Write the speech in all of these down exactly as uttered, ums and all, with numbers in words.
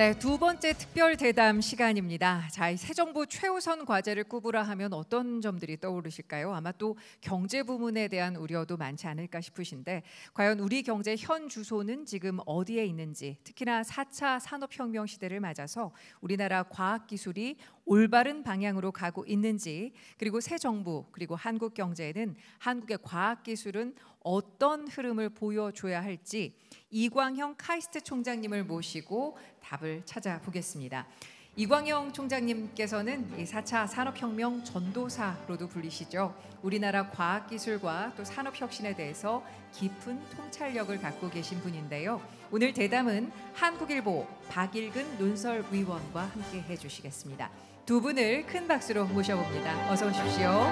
네, 두 번째 특별 대담 시간입니다. 자, 이 새 정부 최우선 과제를 꼽으라 하면 어떤 점들이 떠오르실까요? 아마 또 경제 부문에 대한 우려도 많지 않을까 싶으신데, 과연 우리 경제 현 주소는 지금 어디에 있는지, 특히나 사 차 산업혁명 시대를 맞아서 우리나라 과학기술이 올바른 방향으로 가고 있는지, 그리고 새 정부 그리고 한국 경제에는 한국의 과학기술은 어떤 흐름을 보여줘야 할지 이광형 카이스트 총장님을 모시고 답을 찾아보겠습니다. 이광형 총장님께서는 이 사 차 산업혁명 전도사로도 불리시죠. 우리나라 과학기술과 또 산업혁신에 대해서 깊은 통찰력을 갖고 계신 분인데요. 오늘 대담은 한국일보 박일근 논설위원과 함께 해주시겠습니다. 두 분을 큰 박수로 모셔봅니다. 어서 오십시오.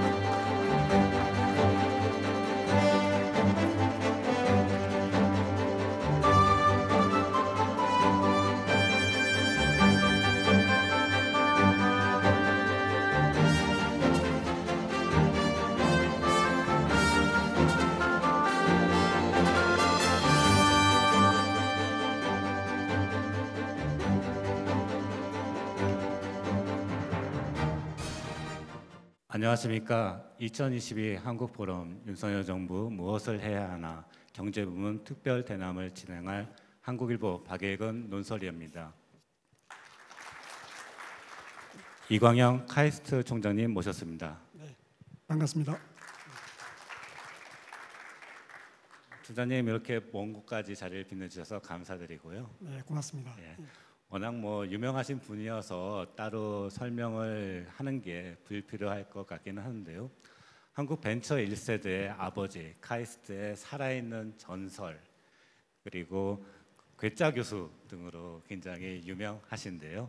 안녕하십니까. 이천이십이 한국포럼 윤석열 정부 무엇을 해야 하나 경제부문 특별 대담을 진행할 한국일보 박일근 논설위원입니다. 이광영 카이스트 총장님 모셨습니다. 네, 반갑습니다. 총장님 이렇게 먼 곳까지 자리를 빛내주셔서 감사드리고요. 네, 고맙습니다. 예. 워낙 뭐 유명하신 분이어서 따로 설명을 하는 게 불필요할 것 같기는 하는데요. 한국 벤처 일 세대의 아버지 카이스트의 살아있는 전설, 그리고 괴짜 교수 등으로 굉장히 유명하신데요.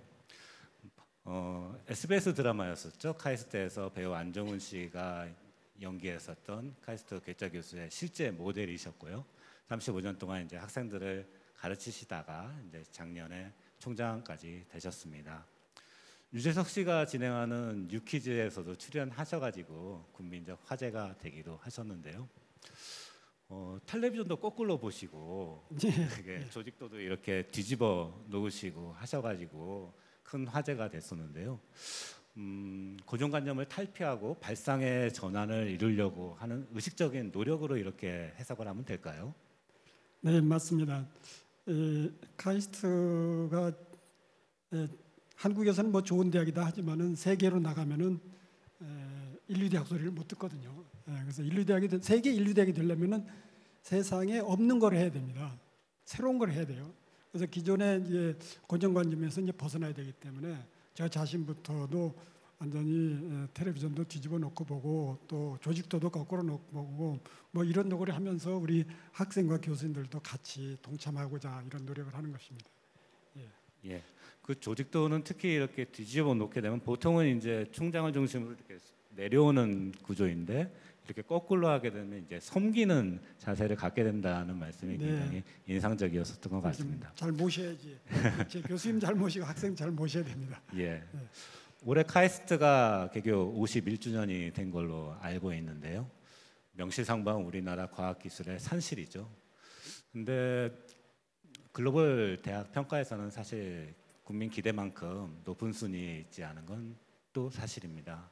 어, 에스비에스 드라마였었죠. 카이스트에서 배우 안정훈 씨가 연기했었던 카이스트 괴짜 교수의 실제 모델이셨고요. 삼십오 년 동안 이제 학생들을 가르치시다가 이제 작년에 총장까지 되셨습니다. 유재석 씨가 진행하는 뉴퀴즈에서도 출연하셔가지고 국민적 화제가 되기도 하셨는데요. 어, 텔레비전도 거꾸로 보시고 되게 조직도도 이렇게 뒤집어 놓으시고 하셔가지고 큰 화제가 됐었는데요. 음, 고정관념을 탈피하고 발상의 전환을 이루려고 하는 의식적인 노력으로 이렇게 해석을 하면 될까요? 네, 맞습니다. 에, 카이스트가 에, 한국에서는 뭐 좋은 대학이다 하지만은 세계로 나가면은 에, 인류대학 소리를 못 듣거든요. 에, 그래서 인류대학이 세계 인류대학이 되려면은 세상에 없는 걸 해야 됩니다. 새로운 걸 해야 돼요. 그래서 기존의 이제 고정관념에서 이제 벗어나야 되기 때문에 저 자신부터도 완전히 텔레비전도 뒤집어 놓고 보고 또 조직도도 거꾸로 놓고 보고 뭐 이런 노력을 하면서 우리 학생과 교수님들도 같이 동참하고자 이런 노력을 하는 것입니다. 예. 예. 그 조직도는 특히 이렇게 뒤집어 놓게 되면 보통은 이제 총장을 중심으로 이렇게 내려오는 구조인데 이렇게 거꾸로 하게 되면 이제 섬기는 자세를 갖게 된다는 말씀이 굉장히 네. 인상적이었었던 것 같습니다. 잘 모셔야지. 제 교수님 잘 모시고 학생 잘 모셔야 됩니다. 예. 예. 올해 카이스트가 개교 오십일 주년이 된 걸로 알고 있는데요. 명실상부한 우리나라 과학기술의 산실이죠. 근데 글로벌 대학 평가에서는 사실 국민 기대만큼 높은 순위에 있지 않은 건 또 사실입니다.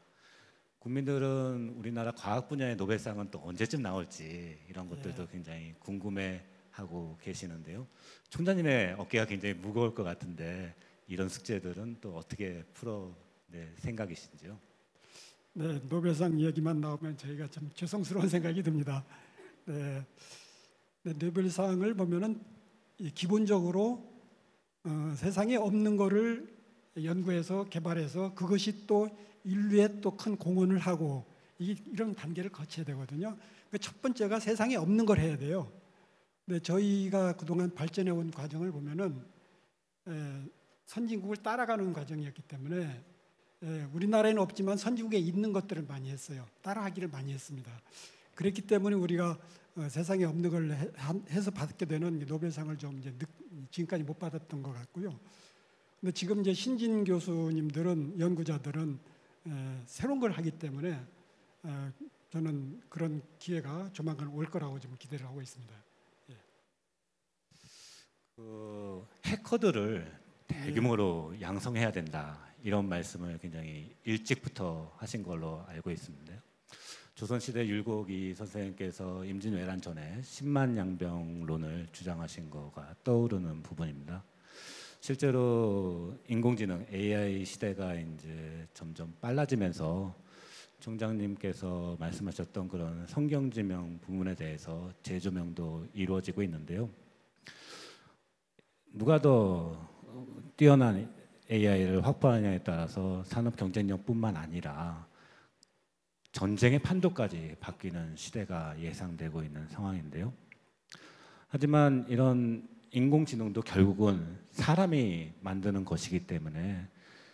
국민들은 우리나라 과학 분야의 노벨상은 또 언제쯤 나올지 이런 것들도 예. 굉장히 궁금해하고 계시는데요. 총장님의 어깨가 굉장히 무거울 것 같은데 이런 숙제들은 또 어떻게 풀어 네, 생각이신지요? 네, 노벨상 얘기만 나오면 저희가 좀 죄송스러운 생각이 듭니다. 네, 네, 노벨상을 보면은 기본적으로 어, 세상에 없는 거를 연구해서 개발해서 그것이 또 인류에 또 큰 공헌을 하고 이, 이런 단계를 거쳐야 되거든요. 그 첫 번째가 세상에 없는 걸 해야 돼요. 근데 저희가 그동안 발전해 온 과정을 보면은 에, 선진국을 따라가는 과정이었기 때문에 예, 우리나라에는 없지만 선진국에 있는 것들을 많이 했어요. 따라하기를 많이 했습니다. 그렇기 때문에 우리가 어, 세상에 없는 걸 해, 해서 받게 되는 노벨상을 좀 이제 늦, 지금까지 못 받았던 것 같고요. 근데 지금 이제 신진 교수님들은 연구자들은 에, 새로운 걸 하기 때문에 에, 저는 그런 기회가 조만간 올 거라고 좀 기대를 하고 있습니다. 예. 그 해커들을 대규모로 양성해야 된다 이런 말씀을 굉장히 일찍부터 하신 걸로 알고 있습니다. 조선시대 율곡이 선생님께서 임진왜란 전에 십만 양병론을 주장하신 거가 떠오르는 부분입니다. 실제로 인공지능 에이아이 시대가 이제 점점 빨라지면서 총장님께서 말씀하셨던 그런 성경지명 부분에 대해서 재조명도 이루어지고 있는데요. 누가 더 뛰어난 에이아이를 확보하느냐에 따라서 산업 경쟁력뿐만 아니라 전쟁의 판도까지 바뀌는 시대가 예상되고 있는 상황인데요. 하지만 이런 인공지능도 결국은 사람이 만드는 것이기 때문에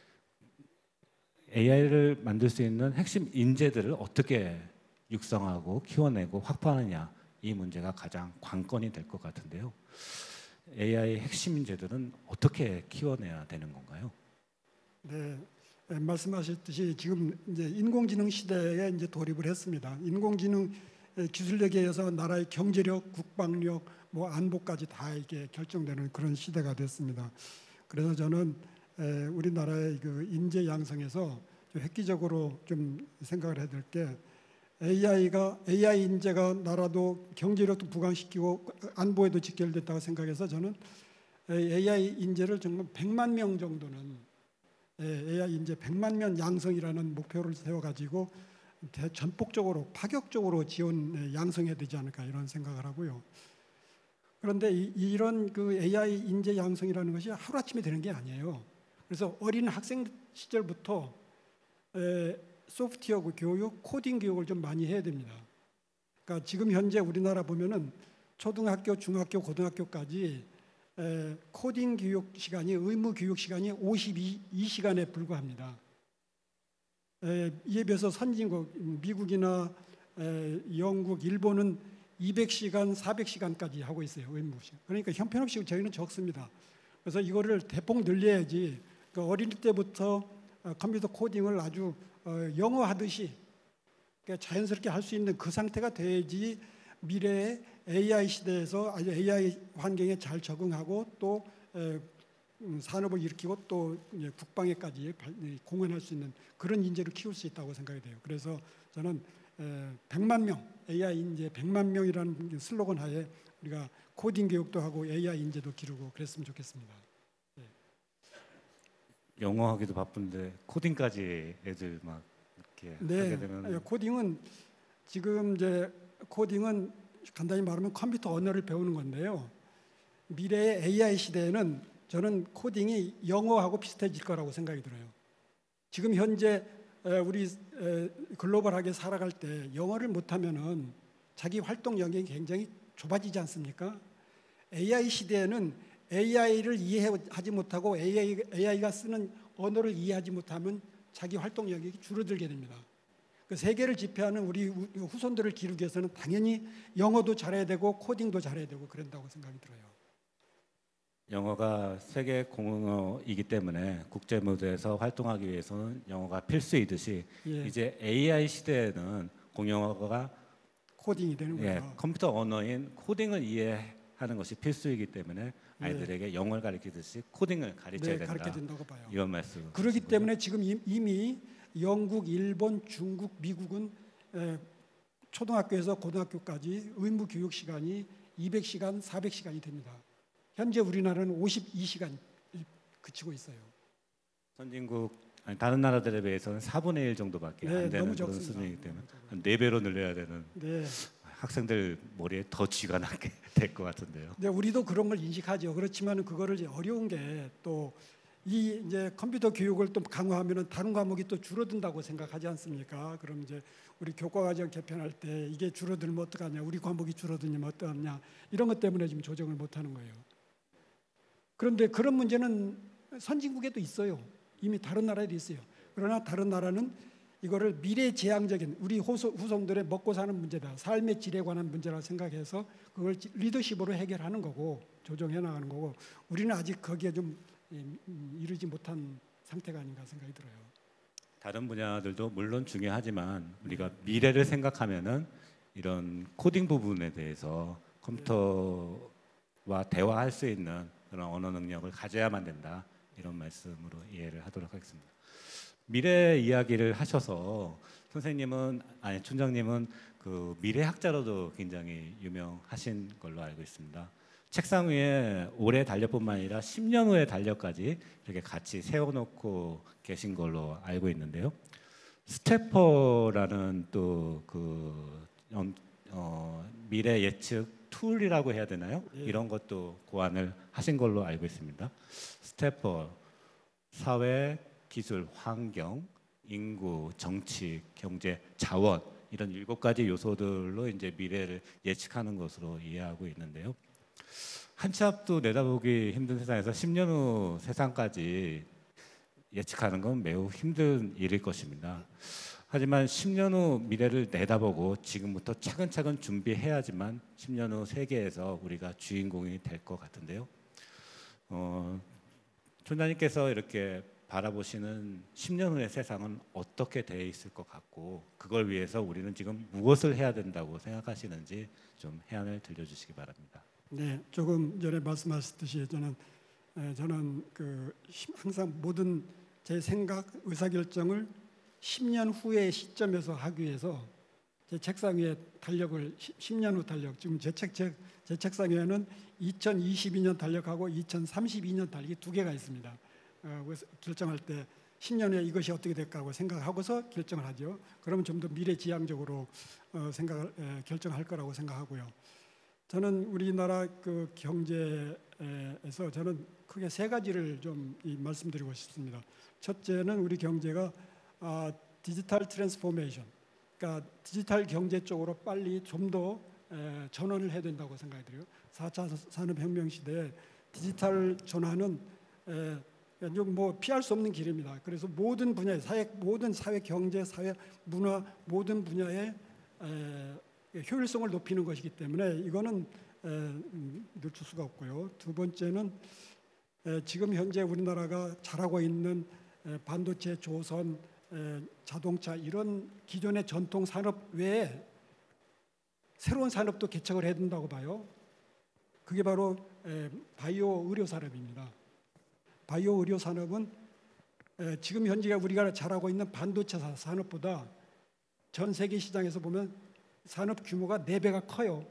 에이아이를 만들 수 있는 핵심 인재들을 어떻게 육성하고 키워내고 확보하느냐, 이 문제가 가장 관건이 될 것 같은데요. 에이아이 핵심 인재들은 어떻게 키워내야 되는 건가요? 네, 말씀하셨듯이 지금 이제 인공지능 시대에 이제 돌입을 했습니다. 인공지능 기술력에 의해서 나라의 경제력, 국방력, 뭐 안보까지 다 이게 결정되는 그런 시대가 됐습니다. 그래서 저는 우리나라의 그 인재 양성에서 획기적으로 좀 생각을 해야 될 게, 에이아이가 에이아이 인재가 나라도 경제력도 부강시키고 안보에도 직결됐다고 생각해서 저는 에이아이 인재를 정말 백만 명 정도는 에이아이 인재 백만 명 양성이라는 목표를 세워가지고 전폭적으로 파격적으로 지원 양성해야 되지 않을까 이런 생각을 하고요. 그런데 이, 이런 그 에이아이 인재 양성이라는 것이 하루아침에 되는 게 아니에요. 그래서 어린 학생 시절부터 에, 소프트웨어 교육, 코딩 교육을 좀 많이 해야 됩니다. 그러니까 지금 현재 우리나라 보면은 초등학교, 중학교, 고등학교까지 에, 코딩 교육 시간이, 의무 교육 시간이 오십이 시간에 불과합니다. 에, 이에 비해서 선진국 미국이나 에, 영국, 일본은 이백 시간, 사백 시간까지 하고 있어요. 의무 시간. 그러니까 형편없이 저희는 적습니다. 그래서 이거를 대폭 늘려야지. 그러니까 어릴 때부터 컴퓨터 코딩을 아주 영어 하듯이 자연스럽게 할 수 있는 그 상태가 돼야지 미래의 에이아이 시대에서 아주 에이아이 환경에 잘 적응하고 또 산업을 일으키고 또 국방에까지 공헌할 수 있는 그런 인재를 키울 수 있다고 생각이 돼요. 그래서 저는 백만 명, 에이아이 인재 백만 명이라는 슬로건 하에 우리가 코딩 교육도 하고 에이아이 인재도 기르고 그랬으면 좋겠습니다. 네. 영어 하기도 바쁜데 코딩까지 애들 막 이렇게 네, 하게 되면, 코딩은 지금 이제 코딩은 간단히 말하면 컴퓨터 언어를 배우는 건데요. 미래의 에이아이 시대에는 저는 코딩이 영어하고 비슷해질 거라고 생각이 들어요. 지금 현재 우리 글로벌하게 살아갈 때 영어를 못하면은 자기 활동 영역이 굉장히 좁아지지 않습니까? 에이아이 시대에는 에이아이를 이해하지 못하고 에이아이, 에이아이가 쓰는 언어를 이해하지 못하면 자기 활동 영역이 줄어들게 됩니다. 그 세계를 지배하는 우리 후손들을 기르기 위해서는 당연히 영어도 잘해야 되고 코딩도 잘해야 되고 그런다고 생각이 들어요. 영어가 세계 공용어이기 때문에 국제 무대에서 활동하기 위해서는 영어가 필수이듯이 예. 이제 에이아이 시대에는 공용어가 코딩이 되는 거죠. 예, 컴퓨터 언어인 코딩을 이해하는 것이 필수이기 때문에 아이들에게 예. 영어를 가르치듯이 코딩을 가르쳐야 네, 된다. 가르쳐야 된다고 봐요. 이런 말씀. 그렇기 때문에 지금 이미 영국, 일본, 중국, 미국은 초등학교에서 고등학교까지 의무 교육 시간이 이백 시간, 사백 시간이 됩니다. 현재 우리나라는 오십이 시간 그치고 있어요. 선진국 아니, 다른 나라들에 비해서는 사분의 일 정도밖에 네, 안 되는 너무 그런 적습니다. 수준이기 때문에 한 네 배로 늘려야 되는. 네. 학생들 머리에 더 쥐가 나게 될 것 같은데요. 네, 우리도 그런 걸 인식하죠. 그렇지만 그거를 이제 어려운 게 또 이 이제 컴퓨터 교육을 또 강화하면은 다른 과목이 또 줄어든다고 생각하지 않습니까? 그럼 이제 우리 교과과정 개편할 때 이게 줄어들면 어떡하냐, 우리 과목이 줄어들면 어떡하냐 이런 것 때문에 지금 조정을 못하는 거예요. 그런데 그런 문제는 선진국에도 있어요. 이미 다른 나라에도 있어요. 그러나 다른 나라는 이거를 미래지향적인 우리 후손들의 먹고 사는 문제다, 삶의 질에 관한 문제라 생각해서 그걸 리더십으로 해결하는 거고 조정해 나가는 거고, 우리는 아직 거기에 좀 이르지 못한 상태가 아닌가 생각이 들어요. 다른 분야들도 물론 중요하지만 우리가 미래를 생각하면은 이런 코딩 부분에 대해서 컴퓨터와 대화할 수 있는 그런 언어 능력을 가져야만 된다. 이런 말씀으로 이해를 하도록 하겠습니다. 미래 이야기를 하셔서 선생님은 아니 촌장님은 그 미래학자로도 굉장히 유명하신 걸로 알고 있습니다. 책상 위에 올해 달력뿐만 아니라 십 년 후의 달력까지 이렇게 같이 세워놓고 계신 걸로 알고 있는데요. 스태퍼라는 또 그 어, 미래 예측 툴이라고 해야 되나요? 예. 이런 것도 고안을 하신 걸로 알고 있습니다. 스태퍼, 사회, 기술, 환경, 인구, 정치, 경제, 자원 이런 일곱 가지 요소들로 이제 미래를 예측하는 것으로 이해하고 있는데요. 한 치 앞도 내다보기 힘든 세상에서 십 년 후 세상까지 예측하는 건 매우 힘든 일일 것입니다. 하지만 십 년 후 미래를 내다보고 지금부터 차근차근 준비해야지만 십 년 후 세계에서 우리가 주인공이 될 것 같은데요. 어, 촌장님께서 이렇게 바라보시는 십 년 후의 세상은 어떻게 되어 있을 것 같고 그걸 위해서 우리는 지금 무엇을 해야 된다고 생각하시는지 좀 해안을 들려주시기 바랍니다. 네, 조금 전에 말씀하셨듯이 저는 에, 저는 그 항상 모든 제 생각, 의사결정을 십 년 후의 시점에서 하기 위해서 제 책상 위에 달력을 십 년 후 달력 지금 제 책 제 제 책상 위에는 이천이십이 년 달력하고 이천삼십이 년 달력이 두 개가 있습니다. 어, 그래서 결정할 때 십 년 후에 이것이 어떻게 될까 하고 생각하고서 결정을 하죠. 그러면 좀 더 미래지향적으로 어, 생각을 에, 결정할 거라고 생각하고요. 저는 우리나라 그 경제에서 저는 크게 세 가지를 좀 말씀드리고 싶습니다. 첫째는 우리 경제가 아, 디지털 트랜스포메이션, 그러니까 디지털 경제 쪽으로 빨리 좀 더 전환을 해야 된다고 생각이 들어요. 사 차 산업혁명 시대에 디지털 전환은 에, 뭐 피할 수 없는 길입니다. 그래서 모든 분야의 사회, 모든 사회, 경제, 사회, 문화 모든 분야의 에, 효율성을 높이는 것이기 때문에 이거는 에, 늦출 수가 없고요. 두 번째는 에, 지금 현재 우리나라가 잘하고 있는 에, 반도체, 조선, 에, 자동차 이런 기존의 전통 산업 외에 새로운 산업도 개척을 해야 된다고 봐요. 그게 바로 에, 바이오 의료 산업입니다. 바이오 의료 산업은 에, 지금 현재 우리가 잘하고 있는 반도체 산업보다 전 세계 시장에서 보면 산업 규모가 네 배가 커요.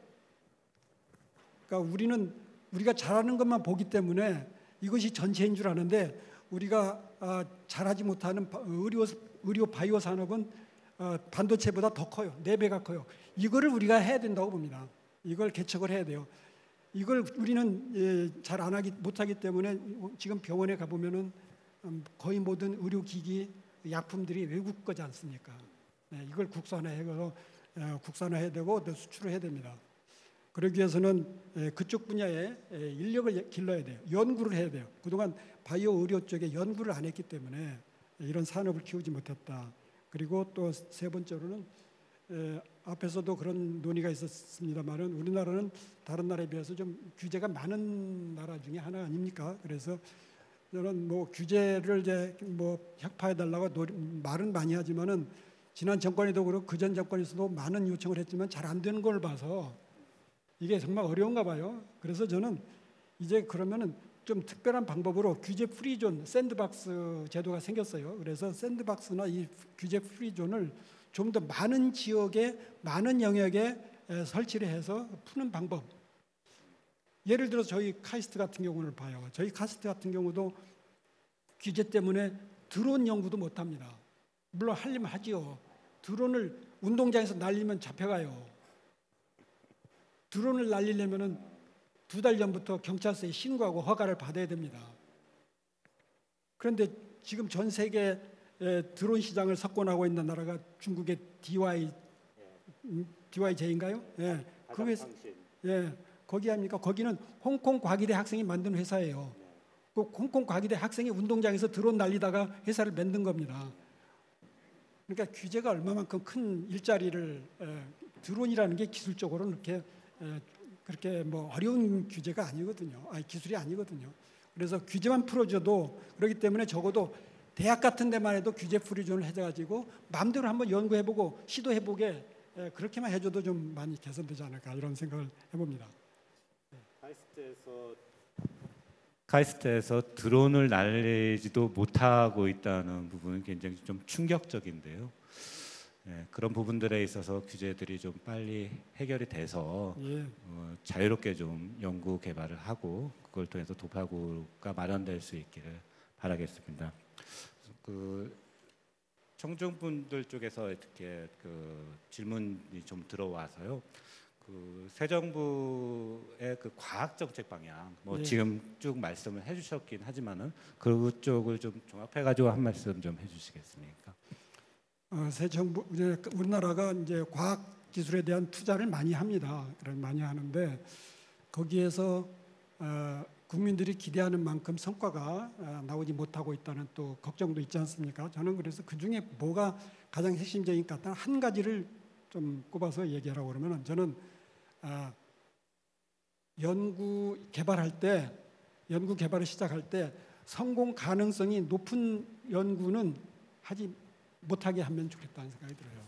그러니까 우리는 우리가 잘하는 것만 보기 때문에 이것이 전체인 줄 아는데 우리가 아, 잘하지 못하는 의료 의료 바이오 산업은 어, 반도체보다 더 커요. 네 배가 커요. 이거를 우리가 해야 된다고 봅니다. 이걸 개척을 해야 돼요. 이걸 우리는 예, 잘 안 하기 못하기 때문에 지금 병원에 가 보면은 음, 거의 모든 의료기기, 약품들이 외국 거지 않습니까? 네, 이걸 국산화해서 어, 국산화해야 되고 또 수출을 해야 됩니다. 그러기 위해서는 에, 그쪽 분야에 에, 인력을 길러야 돼요. 연구를 해야 돼요. 그동안 바이오 의료 쪽에 연구를 안 했기 때문에 이런 산업을 키우지 못했다. 그리고 또 세 번째로는 에, 앞에서도 그런 논의가 있었습니다만은 우리나라는 다른 나라에 비해서 좀 규제가 많은 나라 중에 하나 아닙니까? 그래서 저는 뭐 규제를 이제 뭐 혁파해 달라고 노리, 말은 많이 하지만은 지난 정권에도 그렇고 그전 정권에서도 많은 요청을 했지만 잘 안 되는 걸 봐서 이게 정말 어려운가 봐요. 그래서 저는 이제 그러면은 좀 특별한 방법으로 규제 프리존, 샌드박스 제도가 생겼어요. 그래서 샌드박스나 이 규제 프리존을 좀 더 많은 지역에, 많은 영역에 설치를 해서 푸는 방법. 예를 들어서 저희 카이스트 같은 경우를 봐요. 저희 카이스트 같은 경우도 규제 때문에 드론 연구도 못합니다. 물론 하려면 하지요. 드론을 운동장에서 날리면 잡혀가요. 드론을 날리려면은 두 달 전부터 경찰서에 신고하고 허가를 받아야 됩니다. 그런데 지금 전 세계 드론 시장을 석권하고 있는 나라가 중국의 디와이 디와이제이인가요? 예, 그 회사, 예, 거기 아닙니까? 거기는 홍콩 과기대 학생이 만든 회사예요. 그 홍콩 과기대 학생이 운동장에서 드론 날리다가 회사를 만든 겁니다. 그러니까 규제가 얼마만큼 큰 일자리를 에, 드론이라는 게 기술적으로는 이렇게 에, 그렇게 뭐 어려운 규제가 아니거든요. 아니 기술이 아니거든요. 그래서 규제만 풀어줘도 그렇기 때문에 적어도 대학 같은 데만 해도 규제 프리존을 해가지고 마음대로 한번 연구해보고 시도해보게 에, 그렇게만 해줘도 좀 많이 개선되지 않을까 이런 생각을 해봅니다. 카이스트에서 카이스트에서 드론을 날리지도 못하고 있다는 부분은 굉장히 좀 충격적인데요. 예, 그런 부분들에 있어서 규제들이 좀 빨리 해결이 돼서 예. 어, 자유롭게 좀 연구 개발을 하고 그걸 통해서 도파구가 마련될 수 있기를 바라겠습니다. 그 청중분들 쪽에서 이렇게 그 질문이 좀 들어와서요. 그 새 정부의 그 과학 정책 방향, 뭐 네. 지금 쭉 말씀을 해주셨긴 하지만은 그쪽을 좀 종합해가지고 한 말씀 좀 해주시겠습니까? 어, 새 정부 이제 우리나라가 이제 과학 기술에 대한 투자를 많이 합니다. 그런 많이 하는데 거기에서 어, 국민들이 기대하는 만큼 성과가 어, 나오지 못하고 있다는 또 걱정도 있지 않습니까? 저는 그래서 그 중에 뭐가 가장 핵심적인 것 같다 한 가지를 좀 꼽아서 얘기하라고 그러면은 저는 어, 연구 개발할 때 연구 개발을 시작할 때 성공 가능성이 높은 연구는 하지 못하게 하면 좋겠다는 생각이 들어요.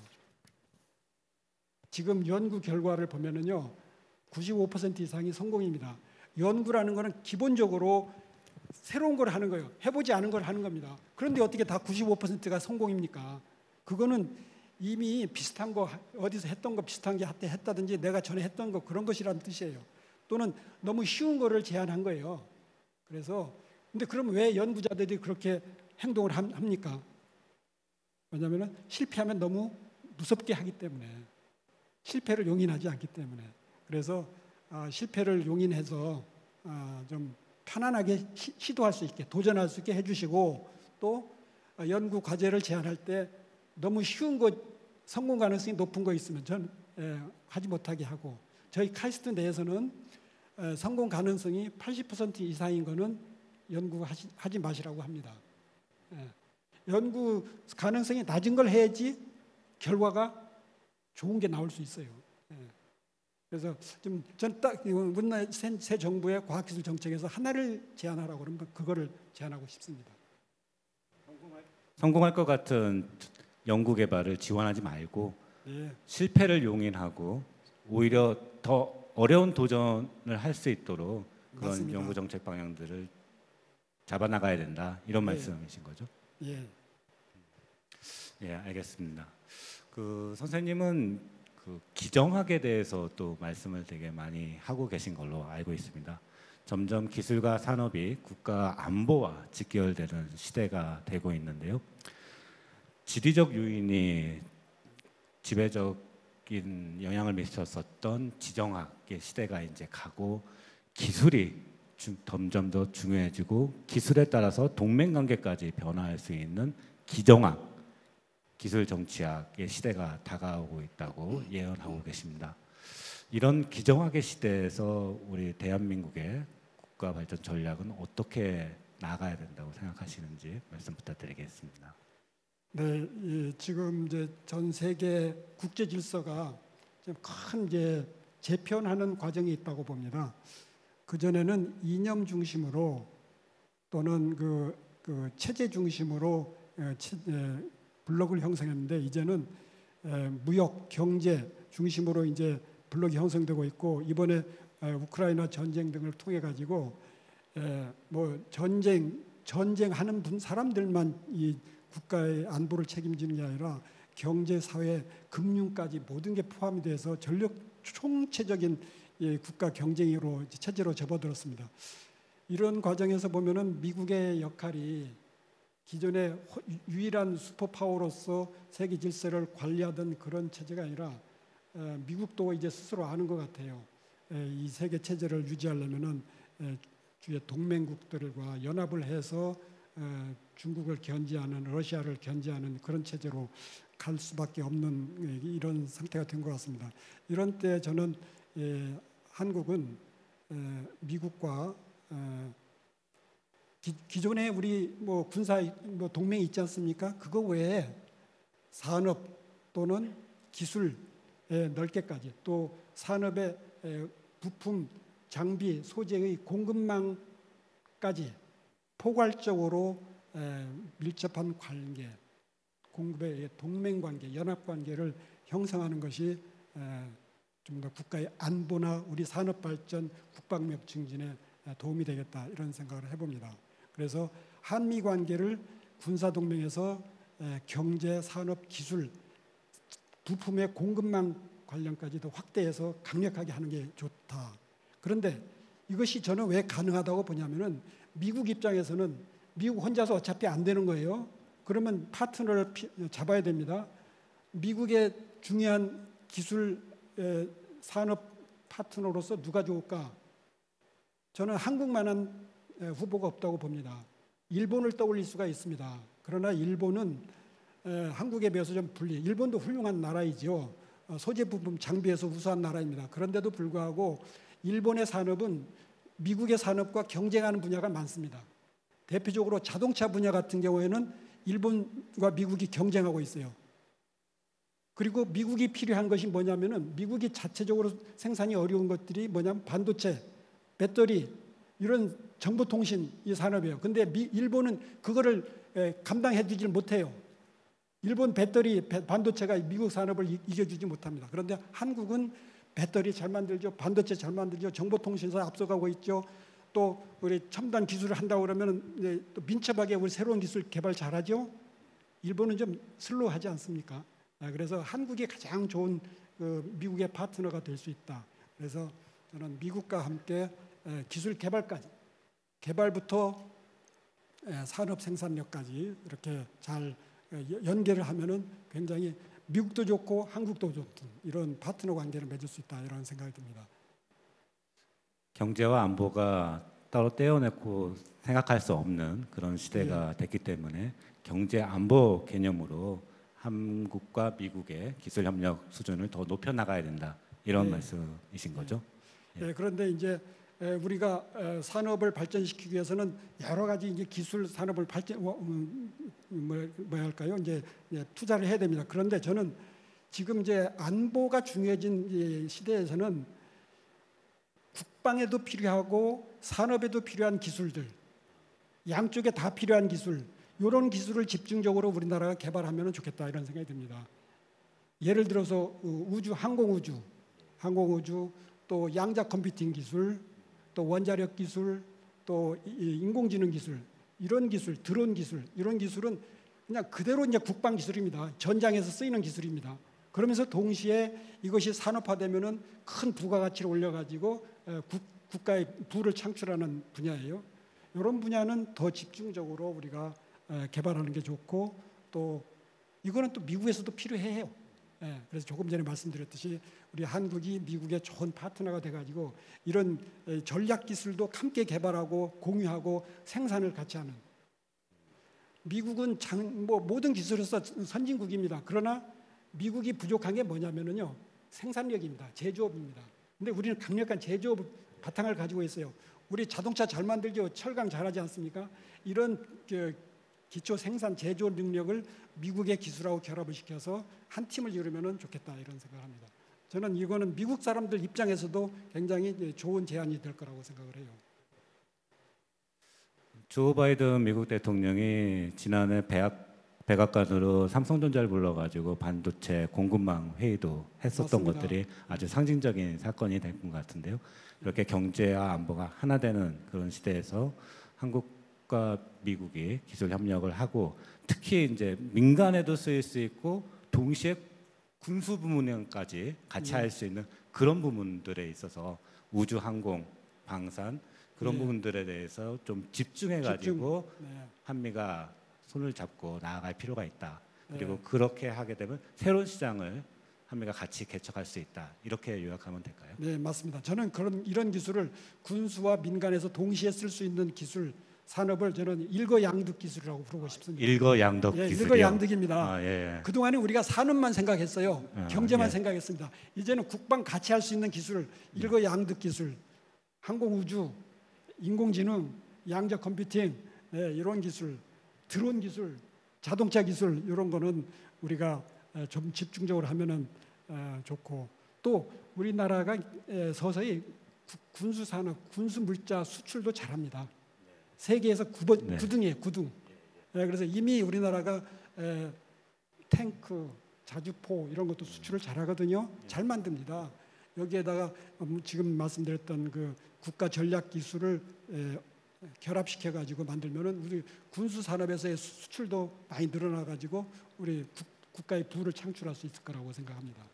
지금 연구 결과를 보면은요, 구십오 퍼센트 이상이 성공입니다. 연구라는 것은 기본적으로 새로운 걸 하는 거예요. 해보지 않은 걸 하는 겁니다. 그런데 어떻게 다 구십오 퍼센트가 성공입니까? 그거는 이미 비슷한 거 어디서 했던 거 비슷한 게 했다든지 내가 전에 했던 거 그런 것이라는 뜻이에요. 또는 너무 쉬운 거를 제안한 거예요. 그래서 근데 그럼 왜 연구자들이 그렇게 행동을 합니까? 왜냐하면 실패하면 너무 무섭게 하기 때문에 실패를 용인하지 않기 때문에 그래서 아, 실패를 용인해서 아, 좀 편안하게 시, 시도할 수 있게 도전할 수 있게 해주시고 또 아, 연구 과제를 제안할 때 너무 쉬운 거 성공 가능성이 높은 거 있으면 전 예, 하지 못하게 하고 저희 카이스트 내에서는 에, 성공 가능성이 팔십 퍼센트 이상인 거는 연구하지 하지 마시라고 합니다. 예. 연구 가능성이 낮은 걸 해야지 결과가 좋은 게 나올 수 있어요. 예. 그래서 좀 전 딱 우리나라 새, 새 정부의 과학기술 정책에서 하나를 제안하라고 그러면 그거를 제안하고 싶습니다. 성공할 것 같은 연구 개발을 지원하지 말고 예. 실패를 용인하고 오히려 더 어려운 도전을 할 수 있도록 그런 맞습니다. 연구 정책 방향들을 잡아나가야 된다 이런 예. 말씀이신 거죠? 예. 예, 알겠습니다. 그 선생님은 그 기정학에 대해서 또 말씀을 되게 많이 하고 계신 걸로 알고 있습니다. 점점 기술과 산업이 국가 안보와 직결되는 시대가 되고 있는데요. 지리적 요인이 지배적인 영향을 미쳤었던 지정학의 시대가 이제 가고 기술이 점점 더 중요해지고 기술에 따라서 동맹관계까지 변화할 수 있는 기정학, 기술 정치학의 시대가 다가오고 있다고 예언하고 계십니다. 이런 기정학의 시대에서 우리 대한민국의 국가 발전 전략은 어떻게 나가야 된다고 생각하시는지 말씀 부탁드리겠습니다. 네, 예, 지금 이제 전 세계 국제 질서가 좀 큰 이제 재편하는 과정이 있다고 봅니다. 그 전에는 이념 중심으로 또는 그, 그 체제 중심으로 에, 체, 에, 블록을 형성했는데 이제는 에, 무역, 경제 중심으로 이제 블록이 형성되고 있고 이번에 에, 우크라이나 전쟁 등을 통해 가지고 에, 뭐 전쟁 전쟁하는 분 사람들만 이 국가의 안보를 책임지는 게 아니라 경제, 사회, 금융까지 모든 게 포함이 돼서 전력 총체적인 국가 경쟁으로 체제로 접어들었습니다. 이런 과정에서 보면은 미국의 역할이 기존의 유일한 슈퍼파워로서 세계 질서를 관리하던 그런 체제가 아니라 미국도 이제 스스로 아는 것 같아요. 이 세계 체제를 유지하려면은 주의 동맹국들과 연합을 해서 중국을 견제하는 러시아를 견제하는 그런 체제로 갈 수밖에 없는 이런 상태가 된 것 같습니다. 이런 때 저는 예, 한국은 에, 미국과 에, 기, 기존에 우리 뭐 군사 뭐 동맹이 있지 않습니까? 그거 외에 산업 또는 기술에 넓게까지 또 산업의 에, 부품, 장비, 소재의 공급망까지 포괄적으로 에, 밀접한 관계, 공급의 동맹관계, 연합관계를 형성하는 것이 좀 더 국가의 안보나 우리 산업발전, 국방력 증진에 도움이 되겠다 이런 생각을 해봅니다. 그래서 한미 관계를 군사 동맹에서 경제, 산업, 기술, 부품의 공급망 관련까지도 확대해서 강력하게 하는 게 좋다. 그런데 이것이 저는 왜 가능하다고 보냐면은 미국 입장에서는 미국 혼자서 어차피 안 되는 거예요. 그러면 파트너를 잡아야 됩니다. 미국의 중요한 기술 산업 파트너로서 누가 좋을까? 저는 한국만한 후보가 없다고 봅니다. 일본을 떠올릴 수가 있습니다. 그러나 일본은 한국에 비해서 좀 불리. 일본도 훌륭한 나라이죠. 소재 부품 장비에서 우수한 나라입니다. 그런데도 불구하고 일본의 산업은 미국의 산업과 경쟁하는 분야가 많습니다. 대표적으로 자동차 분야 같은 경우에는 일본과 미국이 경쟁하고 있어요. 그리고 미국이 필요한 것이 뭐냐면은 미국이 자체적으로 생산이 어려운 것들이 뭐냐면 반도체, 배터리 이런 정보통신 이 산업이에요. 근데 미, 일본은 그거를 에, 감당해 주질 못해요. 일본 배터리 반도체가 미국 산업을 이, 이겨주지 못합니다. 그런데 한국은 배터리 잘 만들죠, 반도체 잘 만들죠, 정보통신사 앞서가고 있죠. 또 우리 첨단 기술을 한다고 그러면 이제 또 민첩하게 우리 새로운 기술 개발 잘하죠. 일본은 좀 슬로우하지 않습니까? 그래서 한국이 가장 좋은 그 미국의 파트너가 될 수 있다. 그래서 저는 미국과 함께 기술 개발까지, 개발부터 산업 생산력까지 이렇게 잘 연계를 하면은 굉장히 미국도 좋고 한국도 좋든 이런 파트너 관계를 맺을 수 있다 이런 생각이 듭니다. 경제와 안보가 따로 떼어내고 생각할 수 없는 그런 시대가 네. 됐기 때문에 경제 안보 개념으로 한국과 미국의 기술 협력 수준을 더 높여 나가야 된다 이런 네. 말씀이신 거죠? 네. 네. 그런데 이제 우리가 산업을 발전시키기 위해서는 여러 가지 이제 기술 산업을 발전 뭐 할까요? 이제 투자를 해야 됩니다. 그런데 저는 지금 이제 안보가 중요해진 시대에서는 국방에도 필요하고 산업에도 필요한 기술들, 양쪽에 다 필요한 기술, 이런 기술을 집중적으로 우리나라가 개발하면 좋겠다 이런 생각이 듭니다. 예를 들어서 우주, 항공우주, 항공우주, 또 양자 컴퓨팅 기술, 또 원자력 기술, 또 인공지능 기술, 이런 기술, 드론 기술, 이런 기술은 그냥 그대로 이제 국방 기술입니다. 전장에서 쓰이는 기술입니다. 그러면서 동시에 이것이 산업화되면은 큰 부가가치를 올려가지고 국, 국가의 부를 창출하는 분야예요. 이런 분야는 더 집중적으로 우리가 개발하는 게 좋고 또 이거는 또 미국에서도 필요해요. 그래서 조금 전에 말씀드렸듯이 우리 한국이 미국의 좋은 파트너가 돼가지고 이런 전략 기술도 함께 개발하고 공유하고 생산을 같이 하는. 미국은 장, 뭐 모든 기술에서 선진국입니다. 그러나 미국이 부족한 게 뭐냐면요 생산력입니다. 제조업입니다. 근데 우리는 강력한 제조업 바탕을 가지고 있어요. 우리 자동차 잘 만들죠. 철강 잘하지 않습니까? 이런 그 기초 생산 제조 능력을 미국의 기술하고 결합을 시켜서 한 팀을 이루면 좋겠다 이런 생각을 합니다. 저는 이거는 미국 사람들 입장에서도 굉장히 좋은 제안이 될 거라고 생각을 해요. 조 바이든 미국 대통령이 지난해 백악, 백악관으로 삼성전자를 불러가지고 반도체 공급망 회의도 했었던 맞습니다. 것들이 아주 상징적인 사건이 된 것 같은데요. 이렇게 경제와 안보가 하나 되는 그런 시대에서 한국과 미국이 기술 협력을 하고 특히 이제 민간에도 쓰일 수 있고 동시에 군수 부문까지 같이 네. 할 수 있는 그런 부분들에 있어서 우주, 항공, 방산 그런 네. 부분들에 대해서 좀 집중해가지고 집중. 네. 한미가 손을 잡고 나아갈 필요가 있다. 그리고 네. 그렇게 하게 되면 새로운 시장을 한미가 같이 개척할 수 있다. 이렇게 요약하면 될까요? 네, 맞습니다. 저는 그런 이런 기술을 군수와 민간에서 동시에 쓸 수 있는 기술 산업을 저는 일거양득 기술이라고 부르고 싶습니다. 일거양득 예, 기술이요? 일거양득입니다. 아, 예, 예. 그동안에 우리가 산업만 생각했어요. 아, 경제만 예. 생각했습니다. 이제는 국방 같이 할 수 있는 기술, 일거양득 기술, 항공우주, 인공지능, 양자 컴퓨팅 네, 이런 기술, 드론 기술, 자동차 기술 이런 거는 우리가 좀 집중적으로 하면은 좋고 또 우리나라가 서서히 군수산업, 군수물자 수출도 잘합니다. 세계에서 구 번, 네. 구 등이에요, 구 등. 그래서 이미 우리나라가 탱크, 자주포 이런 것도 수출을 잘하거든요. 잘 만듭니다. 여기에다가 지금 말씀드렸던 그 국가 전략 기술을 결합시켜 가지고 만들면은 우리 군수 산업에서의 수출도 많이 늘어나 가지고 우리 국, 국가의 부를 창출할 수 있을 거라고 생각합니다.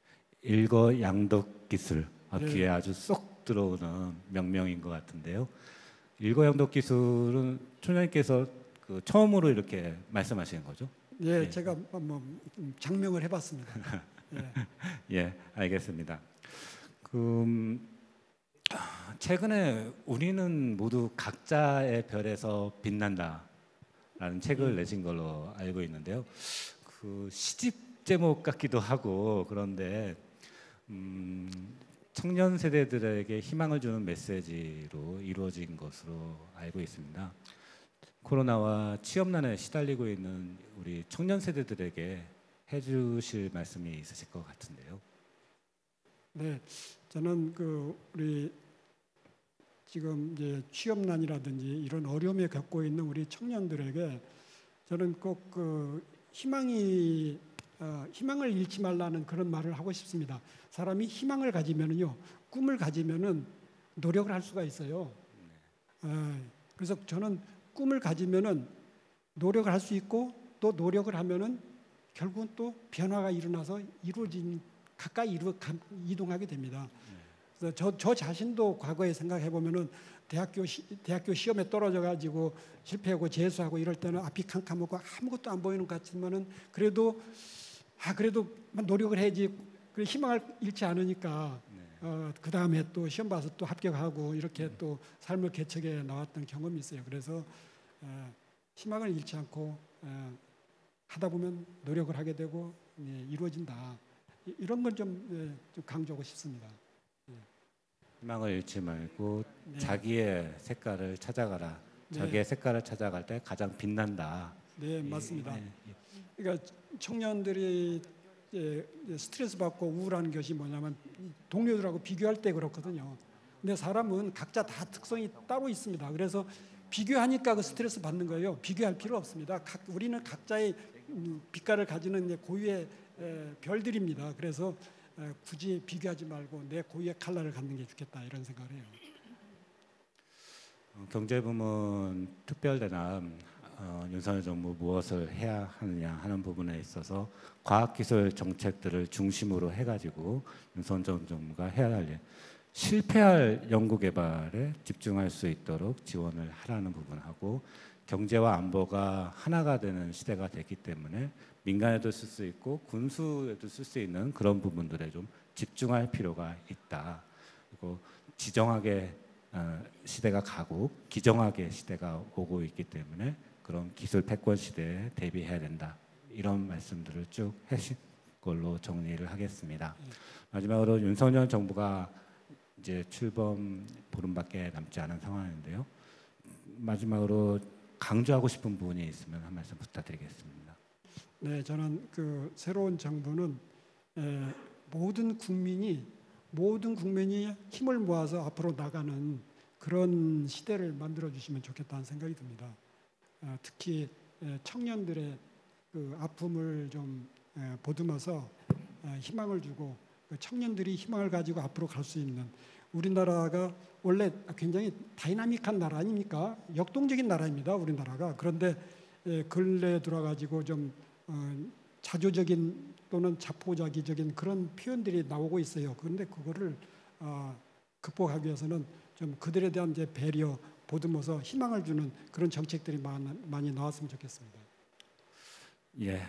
일거양득 기술, 아, 네. 귀에 아주 쏙 들어오는 명명인 것 같은데요. 일거양득 기술은 총장님께서 그 처음으로 이렇게 말씀하시는 거죠? 예, 네. 제가 뭐 장명을 해봤습니다. 예. 예, 알겠습니다. 그 최근에 우리는 모두 각자의 별에서 빛난다라는 책을 내신 걸로 알고 있는데요. 그 시집 제목 같기도 하고 그런데 음, 청년 세대들에게 희망을 주는 메시지로 이루어진 것으로 알고 있습니다. 코로나와 취업난에 시달리고 있는 우리 청년 세대들에게 해주실 말씀이 있으실 것 같은데요. 네, 저는 그 우리 지금 이제 취업난이라든지 이런 어려움에 겪고 있는 우리 청년들에게 저는 꼭 그 희망이 어, 희망을 잃지 말라는 그런 말을 하고 싶습니다. 사람이 희망을 가지면은요, 꿈을 가지면은 노력을 할 수가 있어요. 어, 그래서 저는 꿈을 가지면은 노력을 할 수 있고 또 노력을 하면은 결국은 또 변화가 일어나서 이루어진 가까이 이루, 이동하게 됩니다. 그래서 저, 저 자신도 과거에 생각해 보면은 대학교 시, 대학교 시험에 떨어져 가지고 실패하고 재수하고 이럴 때는 앞이 캄캄하고 아무것도 안 보이는 것 같지만은 그래도 아 그래도 노력을 해야지. 그래 희망을 잃지 않으니까 어, 그 다음에 또 시험 봐서 또 합격하고 이렇게 또 삶을 개척해 나왔던 경험이 있어요. 그래서 어, 희망을 잃지 않고 어, 하다 보면 노력을 하게 되고 예, 이루어진다. 이런 걸 좀 예, 좀 강조하고 싶습니다. 예. 희망을 잃지 말고 네. 자기의 색깔을 찾아가라. 네. 자기의 색깔을 찾아갈 때 가장 빛난다. 네, 맞습니다. 예, 예. 그러니까 청년들이 이제 스트레스 받고 우울한 것이 뭐냐면 동료들하고 비교할 때 그렇거든요. 근데 사람은 각자 다 특성이 따로 있습니다. 그래서 비교하니까 그 스트레스 받는 거예요. 비교할 필요 없습니다. 각, 우리는 각자의 빛깔을 가지는 고유의 에, 별들입니다. 그래서 에, 굳이 비교하지 말고 내 고유의 컬러를 갖는 게 좋겠다 이런 생각을 해요. 어, 경제부문 특별대남 어, 윤석열 정부 무엇을 해야 하느냐 하는 부분에 있어서 과학기술 정책들을 중심으로 해가지고 윤석열 정부가 해야 할 일, 실패할 연구개발에 집중할 수 있도록 지원을 하라는 부분하고 경제와 안보가 하나가 되는 시대가 됐기 때문에 민간에도 쓸 수 있고 군수에도 쓸 수 있는 그런 부분들에 좀 집중할 필요가 있다. 그리고 지정하게 어, 시대가 가고 기정하게 시대가 오고 있기 때문에 그런 기술 패권 시대에 대비해야 된다. 이런 말씀들을 쭉 하신 걸로 정리를 하겠습니다. 마지막으로 윤석열 정부가 이제 출범 보름밖에 남지 않은 상황인데요. 마지막으로 강조하고 싶은 부분이 있으면 한 말씀 부탁드리겠습니다. 네, 저는 그 새로운 정부는 에, 모든 국민이 모든 국민이 힘을 모아서 앞으로 나가는 그런 시대를 만들어 주시면 좋겠다는 생각이 듭니다. 어, 특히 에, 청년들의 그 아픔을 좀 에, 보듬어서 에, 희망을 주고 그 청년들이 희망을 가지고 앞으로 갈 수 있는 우리나라가 원래 굉장히 다이나믹한 나라 아닙니까? 역동적인 나라입니다. 우리나라가. 그런데 에, 근래에 들어가지고 좀 어, 자조적인 또는 자포자기적인 그런 표현들이 나오고 있어요. 그런데 그거를 어, 극복하기 위해서는 좀 그들에 대한 이제 배려, 보듬어서 희망을 주는 그런 정책들이 많이, 많이 나왔으면 좋겠습니다. 예,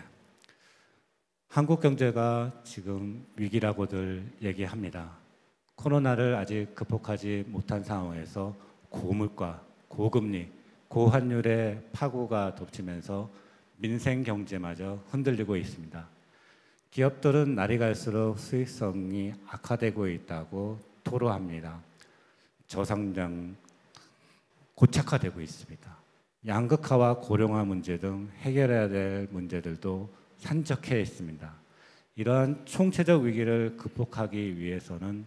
한국 경제가 지금 위기라고들 얘기합니다. 코로나를 아직 극복하지 못한 상황에서 고물가, 고금리, 고환율의 파고가 덮치면서 민생 경제마저 흔들리고 있습니다. 기업들은 날이 갈수록 수익성이 악화되고 있다고 토로합니다. 저성장 고착화되고 있습니다. 양극화와 고령화 문제 등 해결해야 될 문제들도 산적해 있습니다. 이러한 총체적 위기를 극복하기 위해서는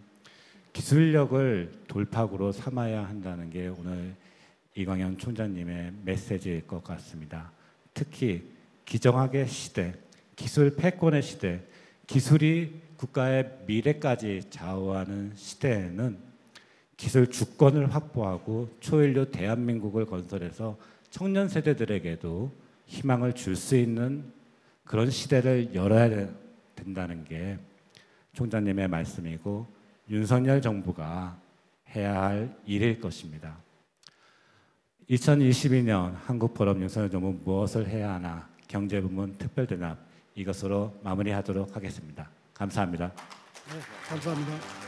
기술력을 돌파구로 삼아야 한다는 게 오늘 이광현 총장님의 메시지일 것 같습니다. 특히 기정학의 시대, 기술 패권의 시대, 기술이 국가의 미래까지 좌우하는 시대에는 기술 주권을 확보하고 초연료 대한민국을 건설해서 청년 세대들에게도 희망을 줄 수 있는 그런 시대를 열어야 된다는 게 총장님의 말씀이고 윤석열 정부가 해야 할 일일 것입니다. 이천이십이 년 한국포럼 윤석열 정부 무엇을 해야 하나 경제부문 특별대담 이것으로 마무리하도록 하겠습니다. 감사합니다. 네, 감사합니다.